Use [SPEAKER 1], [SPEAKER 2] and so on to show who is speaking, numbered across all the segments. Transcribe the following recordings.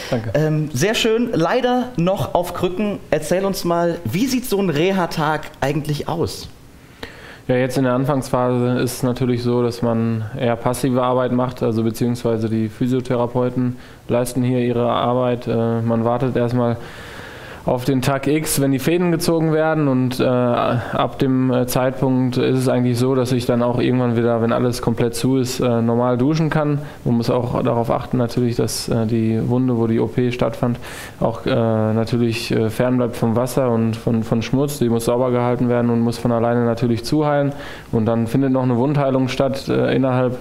[SPEAKER 1] Danke.
[SPEAKER 2] Sehr schön, leider noch auf Krücken. Erzähl uns mal, wie sieht so ein Reha-Tag eigentlich aus?
[SPEAKER 1] Ja, jetzt in der Anfangsphase ist es natürlich so, dass man eher passive Arbeit macht, also beziehungsweise die Physiotherapeuten leisten hier ihre Arbeit. Man wartet erstmal auf den Tag X, wenn die Fäden gezogen werden, und ab dem Zeitpunkt ist es eigentlich so, dass ich dann auch irgendwann wieder, wenn alles komplett zu ist, normal duschen kann. Man muss auch darauf achten natürlich, dass die Wunde, wo die OP stattfand, auch natürlich fern bleibt vom Wasser und von Schmutz. Die muss sauber gehalten werden und muss von alleine natürlich zuheilen, und dann findet noch eine Wundheilung statt innerhalb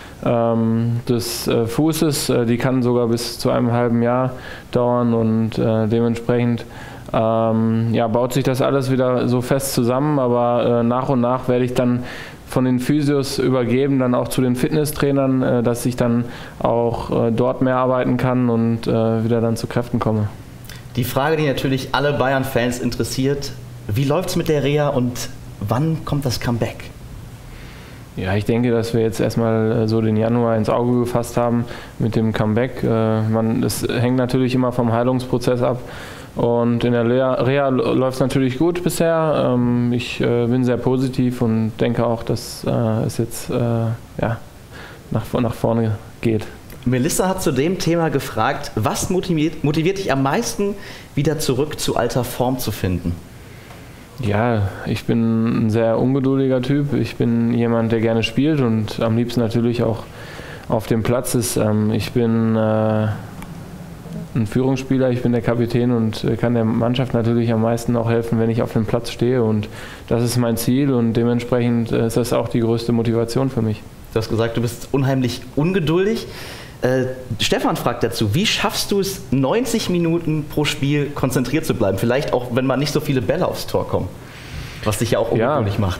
[SPEAKER 1] des Fußes. Die kann sogar bis zu einem halben Jahr dauern, und dementsprechend baut sich das alles wieder so fest zusammen, aber nach und nach werde ich dann von den Physios übergeben, dann auch zu den Fitnesstrainern, dass ich dann auch dort mehr arbeiten kann und wieder dann zu Kräften komme.
[SPEAKER 2] Die Frage, die natürlich alle Bayern-Fans interessiert: Wie läuft es mit der Reha und wann kommt das Comeback?
[SPEAKER 1] Ja, ich denke, dass wir jetzt erstmal so den Januar ins Auge gefasst haben mit dem Comeback. Das hängt natürlich immer vom Heilungsprozess ab, und in der Reha läuft es natürlich gut bisher. Ich bin sehr positiv und denke auch, dass es jetzt nach vorne geht.
[SPEAKER 2] Melissa hat zu dem Thema gefragt: Was motiviert dich am meisten, wieder zurück zu alter Form zu finden?
[SPEAKER 1] Ja, ich bin ein sehr ungeduldiger Typ. Ich bin jemand, der gerne spielt und am liebsten natürlich auch auf dem Platz ist. Ich bin ein Führungsspieler, ich bin der Kapitän und kann der Mannschaft natürlich am meisten auch helfen, wenn ich auf dem Platz stehe. Und das ist mein Ziel, und dementsprechend ist das auch die größte Motivation für mich.
[SPEAKER 2] Du hast gesagt, du bist unheimlich ungeduldig. Stefan fragt dazu: Wie schaffst du es, 90 Minuten pro Spiel konzentriert zu bleiben? Vielleicht auch, wenn mal nicht so viele Bälle aufs Tor kommen, was dich ja auch ungeduldig macht.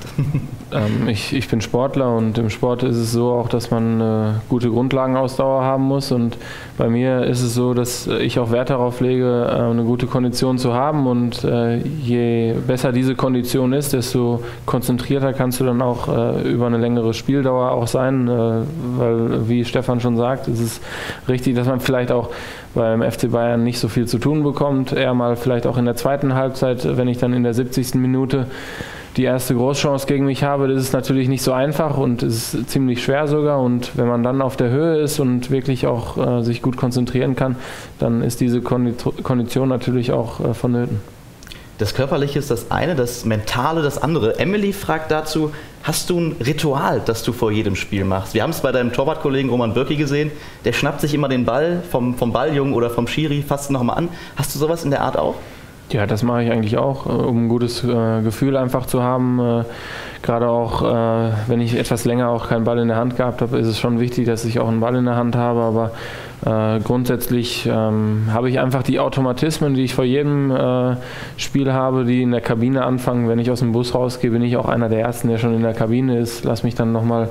[SPEAKER 1] Ich bin Sportler, und im Sport ist es so auch, dass man eine gute Grundlagenausdauer haben muss, und bei mir ist es so, dass ich auch Wert darauf lege, eine gute Kondition zu haben, und je besser diese Kondition ist, desto konzentrierter kannst du dann auch über eine längere Spieldauer auch sein, weil, wie Stefan schon sagt, es ist richtig, dass man vielleicht auch beim FC Bayern nicht so viel zu tun bekommt, eher mal vielleicht auch in der zweiten Halbzeit, wenn ich dann in der 70. Minute die erste Großchance gegen mich habe. Das ist natürlich nicht so einfach, und es ist ziemlich schwer sogar, und wenn man dann auf der Höhe ist und wirklich auch sich gut konzentrieren kann, dann ist diese Kondition natürlich auch vonnöten.
[SPEAKER 2] Das Körperliche ist das eine, das Mentale das andere. Emily fragt dazu: Hast du ein Ritual, das du vor jedem Spiel machst? Wir haben es bei deinem Torwartkollegen Roman Bürki gesehen, der schnappt sich immer den Ball vom Balljungen oder vom Schiri, fasst ihn nochmal an. Hast du sowas in der Art auch?
[SPEAKER 1] Ja, das mache ich eigentlich auch, um ein gutes Gefühl einfach zu haben. Gerade auch, wenn ich etwas länger auch keinen Ball in der Hand gehabt habe, ist es schon wichtig, dass ich auch einen Ball in der Hand habe. Aber grundsätzlich habe ich einfach die Automatismen, die ich vor jedem Spiel habe, die in der Kabine anfangen. Wenn ich aus dem Bus rausgehe, bin ich auch einer der Ersten, der schon in der Kabine ist. Lass mich dann nochmal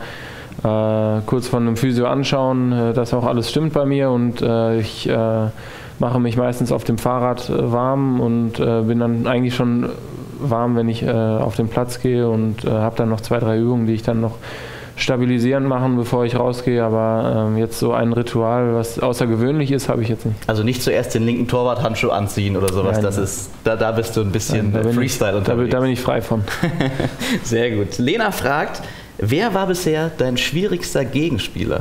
[SPEAKER 1] kurz von einem Physio anschauen, dass auch alles stimmt bei mir, und ich mache mich meistens auf dem Fahrrad warm und bin dann eigentlich schon warm, wenn ich auf den Platz gehe, und habe dann noch 2, 3 Übungen, die ich dann noch stabilisierend machen, bevor ich rausgehe. Aber jetzt so ein Ritual, was außergewöhnlich ist, habe ich jetzt nicht.
[SPEAKER 2] Also nicht zuerst den linken Torwarthandschuh anziehen oder sowas.
[SPEAKER 1] Nein,
[SPEAKER 2] das ist, da bist du ein bisschen Freestyle unterwegs.
[SPEAKER 1] Da bin ich frei von.
[SPEAKER 2] Sehr gut. Lena fragt: Wer war bisher dein schwierigster Gegenspieler?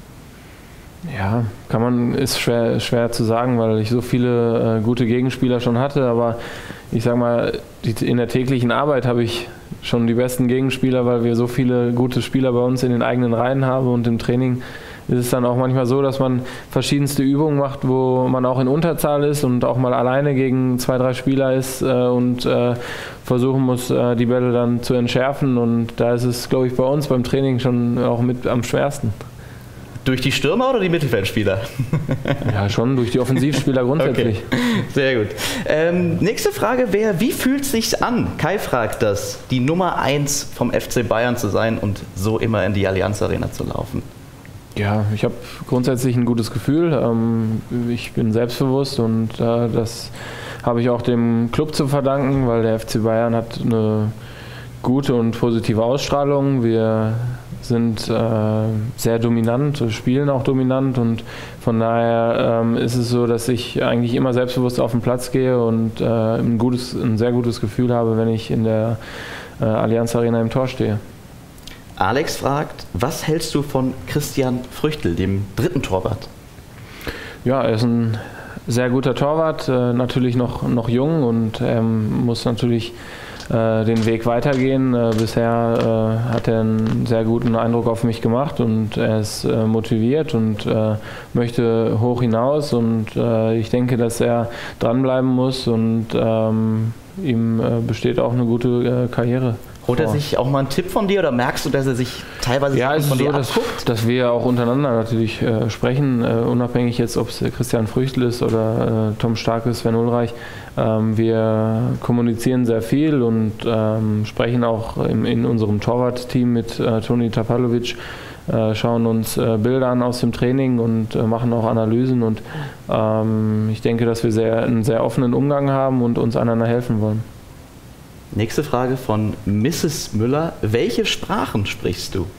[SPEAKER 1] Ja, ist schwer zu sagen, weil ich so viele gute Gegenspieler schon hatte, aber ich sag mal, in der täglichen Arbeit habe ich schon die besten Gegenspieler, weil wir so viele gute Spieler bei uns in den eigenen Reihen haben, und im Training ist es dann auch manchmal so, dass man verschiedenste Übungen macht, wo man auch in Unterzahl ist und auch mal alleine gegen 2, 3 Spieler ist und versuchen muss, die Bälle dann zu entschärfen, und da ist es, glaube ich, bei uns beim Training schon auch mit am schwersten.
[SPEAKER 2] Durch die Stürmer oder die Mittelfeldspieler?
[SPEAKER 1] Ja, schon durch die Offensivspieler grundsätzlich.
[SPEAKER 2] Okay. Sehr gut. Nächste Frage wäre: Wie fühlt es sich an? Kai fragt das, die Nummer 1 vom FC Bayern zu sein und so immer in die Allianz Arena zu laufen.
[SPEAKER 1] Ja, ich habe grundsätzlich ein gutes Gefühl. Ich bin selbstbewusst, und das habe ich auch dem Club zu verdanken, weil der FC Bayern hat eine gute und positive Ausstrahlung. Wir sind sehr dominant, spielen auch dominant und Von daher ist es so, dass ich eigentlich immer selbstbewusst auf den Platz gehe und ein sehr gutes Gefühl habe, wenn ich in der Allianz Arena im Tor stehe.
[SPEAKER 2] Alex fragt, was hältst du von Christian Früchtl, dem dritten Torwart?
[SPEAKER 1] Ja, er ist ein sehr guter Torwart, natürlich noch jung und muss natürlich den Weg weitergehen. Bisher hat er einen sehr guten Eindruck auf mich gemacht und er ist motiviert und möchte hoch hinaus und ich denke, dass er dranbleiben muss und ihm besteht auch eine gute Karriere.
[SPEAKER 2] Holt er sich auch mal einen Tipp von dir oder merkst du, dass er sich teilweise von dir abguckt?
[SPEAKER 1] Dass wir auch untereinander natürlich sprechen, unabhängig jetzt, ob es Christian Früchtl ist oder Tom Starke, Sven Ulreich. Wir kommunizieren sehr viel und sprechen auch in unserem Torwart-Team mit Toni Tapalovic, schauen uns Bilder an aus dem Training und machen auch Analysen und ich denke, dass wir einen sehr offenen Umgang haben und uns einander helfen wollen.
[SPEAKER 2] Nächste Frage von Mrs. Müller. Welche Sprachen sprichst du?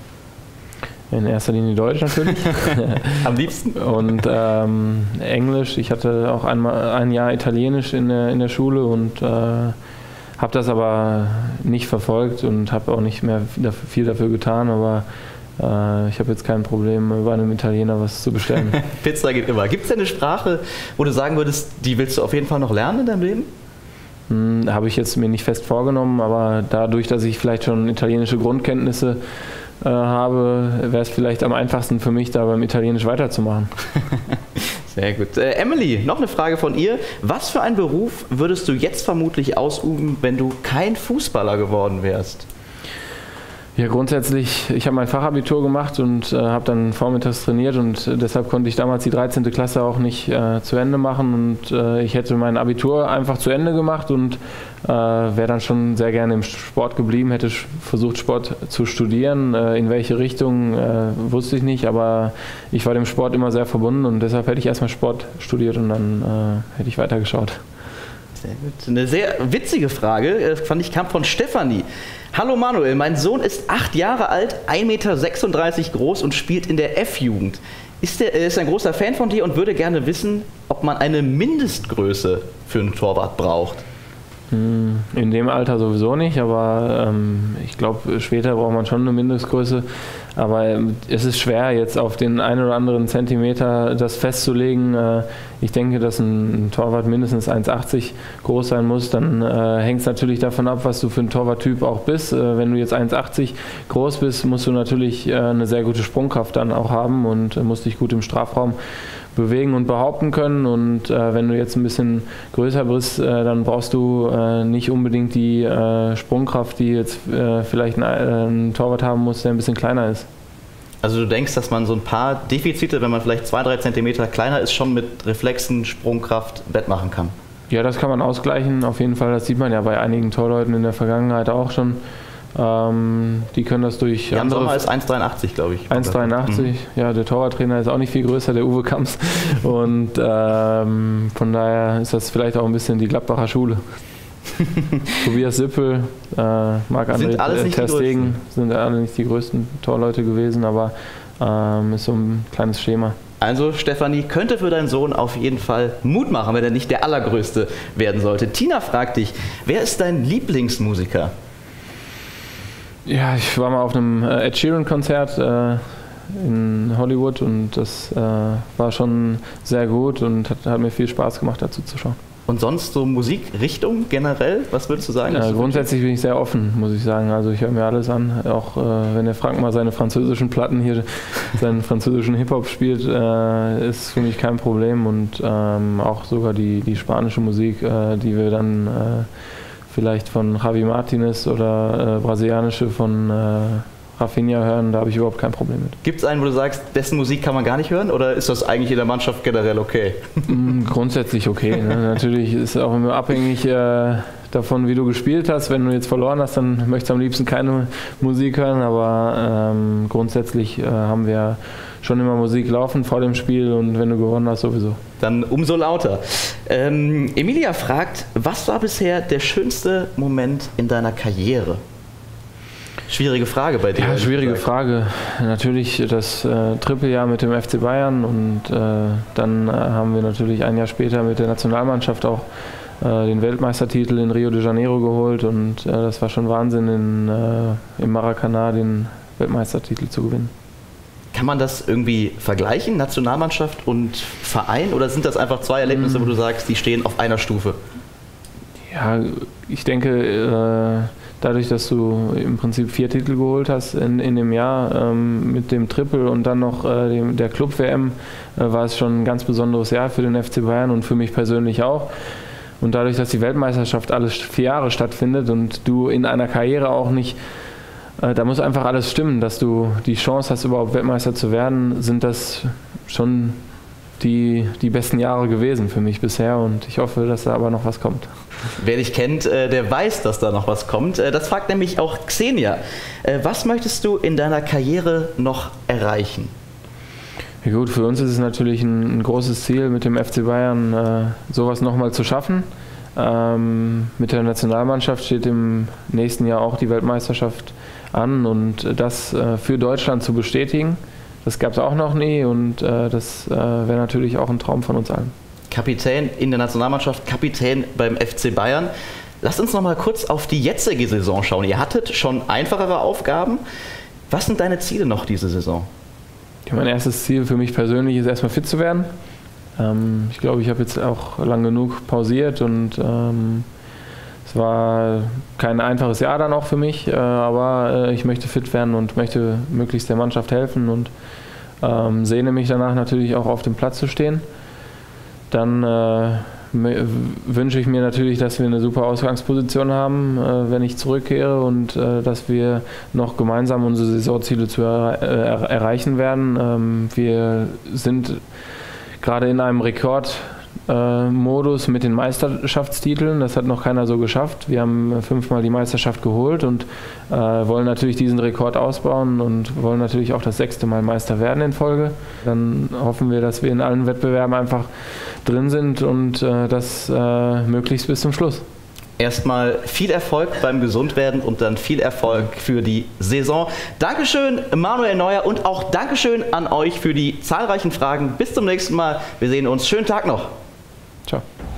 [SPEAKER 1] In erster Linie Deutsch natürlich.
[SPEAKER 2] Am liebsten?
[SPEAKER 1] Und Englisch. Ich hatte auch ein Jahr Italienisch in der Schule und habe das aber nicht verfolgt und habe auch nicht mehr viel dafür getan, aber ich habe jetzt kein Problem, bei einem Italiener was zu bestellen.
[SPEAKER 2] Pizza geht immer. Gibt es denn eine Sprache, wo du sagen würdest, die willst du auf jeden Fall noch lernen in deinem Leben?
[SPEAKER 1] Habe ich jetzt mir nicht fest vorgenommen, aber dadurch, dass ich vielleicht schon italienische Grundkenntnisse habe, wäre es vielleicht am einfachsten für mich, da beim Italienisch weiterzumachen.
[SPEAKER 2] Sehr gut. Emily, noch eine Frage von ihr. Was für einen Beruf würdest du jetzt vermutlich ausüben, wenn du kein Fußballer geworden wärst?
[SPEAKER 1] Ja, grundsätzlich, ich habe mein Fachabitur gemacht und habe dann vormittags trainiert und deshalb konnte ich damals die 13. Klasse auch nicht zu Ende machen und ich hätte mein Abitur einfach zu Ende gemacht und wäre dann schon sehr gerne im Sport geblieben, hätte versucht Sport zu studieren. In welche Richtung wusste ich nicht, aber ich war dem Sport immer sehr verbunden und deshalb hätte ich erstmal Sport studiert und dann hätte ich weitergeschaut.
[SPEAKER 2] Sehr gut. Eine sehr witzige Frage, fand ich, kam von Stefanie. Hallo Manuel, mein Sohn ist 8 Jahre alt, 1,36 Meter groß und spielt in der F-Jugend. Ist ein großer Fan von dir und würde gerne wissen, ob man eine Mindestgröße für einen Torwart braucht.
[SPEAKER 1] In dem Alter sowieso nicht, aber ich glaube, später braucht man schon eine Mindestgröße. Aber es ist schwer, jetzt auf den einen oder anderen Zentimeter das festzulegen. Ich denke, dass ein Torwart mindestens 1,80 groß sein muss. Dann hängt es natürlich davon ab, was du für ein Torwarttyp auch bist. Wenn du jetzt 1,80 groß bist, musst du natürlich eine sehr gute Sprungkraft dann auch haben und musst dich gut im Strafraum bewegen und behaupten können. Und wenn du jetzt ein bisschen größer bist, dann brauchst du nicht unbedingt die Sprungkraft, die jetzt vielleicht ein Torwart haben muss, der ein bisschen kleiner ist.
[SPEAKER 2] Also du denkst, dass man so ein paar Defizite, wenn man vielleicht 2-3 Zentimeter kleiner ist, schon mit Reflexen, Sprungkraft wettmachen kann?
[SPEAKER 1] Ja, das kann man ausgleichen, auf jeden Fall. Das sieht man ja bei einigen Torleuten in der Vergangenheit auch schon. Die können das durch
[SPEAKER 2] Jan
[SPEAKER 1] andere...
[SPEAKER 2] Sommer ist 1,83, glaube ich.
[SPEAKER 1] 1,83, ja, der Torwarttrainer ist auch nicht viel größer, der Uwe Kamps. Und von daher ist das vielleicht auch ein bisschen die Gladbacher Schule. Tobias Sippel, Marc-André ter Stegen sind alle nicht die größten Torleute gewesen, aber ist so ein kleines Schema.
[SPEAKER 2] Also Stefanie, könnte für deinen Sohn auf jeden Fall Mut machen, wenn er nicht der Allergrößte werden sollte. Tina fragt dich, wer ist dein Lieblingsmusiker?
[SPEAKER 1] Ja, ich war mal auf einem Ed Sheeran-Konzert in Hollywood und das war schon sehr gut und hat mir viel Spaß gemacht, dazu zu schauen.
[SPEAKER 2] Und sonst so Musikrichtung generell? Was würdest du sagen?
[SPEAKER 1] Grundsätzlich bin ich sehr offen, muss ich sagen. Also ich höre mir alles an. Auch wenn der Frank mal seine französischen Platten hier, seinen französischen Hip-Hop spielt, ist für mich kein Problem. Und auch sogar die spanische Musik, die wir dann vielleicht von Javi Martinez oder brasilianische von Rafinha hören, da habe ich überhaupt kein Problem mit.
[SPEAKER 2] Gibt es einen, wo du sagst, dessen Musik kann man gar nicht hören oder ist das eigentlich in der Mannschaft generell okay?
[SPEAKER 1] Grundsätzlich okay. Ne? Natürlich ist es auch immer abhängig davon, wie du gespielt hast. Wenn du jetzt verloren hast, dann möchtest du am liebsten keine Musik hören, aber grundsätzlich haben wir schon immer Musik laufen vor dem Spiel und wenn du gewonnen hast, sowieso.
[SPEAKER 2] Dann umso lauter. Emilia fragt, was war bisher der schönste Moment in deiner Karriere? Schwierige Frage bei dir.
[SPEAKER 1] Ja, schwierige Frage. Natürlich das Trippeljahr mit dem FC Bayern und dann haben wir natürlich ein Jahr später mit der Nationalmannschaft auch den Weltmeistertitel in Rio de Janeiro geholt und das war schon Wahnsinn, im Maracanã den Weltmeistertitel zu gewinnen.
[SPEAKER 2] Kann man das irgendwie vergleichen, Nationalmannschaft und Verein, oder sind das einfach zwei Erlebnisse, wo du sagst, die stehen auf einer Stufe?
[SPEAKER 1] Ja, ich denke, dadurch, dass du im Prinzip 4 Titel geholt hast in dem Jahr mit dem Triple und dann noch der Club-WM, war es schon ein ganz besonderes Jahr für den FC Bayern und für mich persönlich auch. Und dadurch, dass die Weltmeisterschaft alle 4 Jahre stattfindet und du in einer Karriere auch nicht, da muss einfach alles stimmen, dass du die Chance hast, überhaupt Weltmeister zu werden, sind das schon die besten Jahre gewesen für mich bisher und ich hoffe, dass da aber noch was kommt.
[SPEAKER 2] Wer dich kennt, der weiß, dass da noch was kommt. Das fragt nämlich auch Xenia. Was möchtest du in deiner Karriere noch erreichen?
[SPEAKER 1] Ja gut, für uns ist es natürlich ein großes Ziel, mit dem FC Bayern sowas nochmal zu schaffen. Mit der Nationalmannschaft steht im nächsten Jahr auch die Weltmeisterschaft an und das für Deutschland zu bestätigen, das gab es auch noch nie und das wäre natürlich auch ein Traum von uns allen.
[SPEAKER 2] Kapitän in der Nationalmannschaft, Kapitän beim FC Bayern. Lasst uns noch mal kurz auf die jetzige Saison schauen. Ihr hattet schon einfachere Aufgaben. Was sind deine Ziele noch diese Saison?
[SPEAKER 1] Ja, mein erstes Ziel für mich persönlich ist erstmal fit zu werden. Ich glaube, ich habe jetzt auch lang genug pausiert und es war kein einfaches Jahr dann auch für mich, aber ich möchte fit werden und möchte möglichst der Mannschaft helfen und sehne mich danach natürlich auch auf dem Platz zu stehen. Dann wünsche ich mir natürlich, dass wir eine super Ausgangsposition haben, wenn ich zurückkehre und dass wir noch gemeinsam unsere Saisonziele erreichen werden. Wir sind gerade in einem Rekordmodus mit den Meisterschaftstiteln. Das hat noch keiner so geschafft. Wir haben 5-mal die Meisterschaft geholt und wollen natürlich diesen Rekord ausbauen und wollen natürlich auch das 6. Mal Meister werden in Folge. Dann hoffen wir, dass wir in allen Wettbewerben einfach drin sind und das möglichst bis zum Schluss.
[SPEAKER 2] Erstmal viel Erfolg beim Gesundwerden und dann viel Erfolg für die Saison. Dankeschön, Manuel Neuer, und auch Dankeschön an euch für die zahlreichen Fragen. Bis zum nächsten Mal. Wir sehen uns. Schönen Tag noch.
[SPEAKER 1] Ciao.